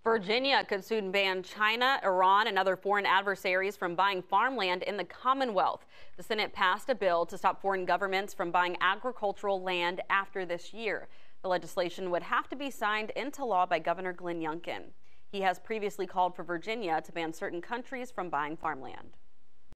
Virginia could soon ban China, Iran, and other foreign adversaries from buying farmland in the Commonwealth. The Senate passed a bill to stop foreign governments from buying agricultural land after this year. The legislation would have to be signed into law by Governor Glenn Youngkin. He has previously called for Virginia to ban certain countries from buying farmland.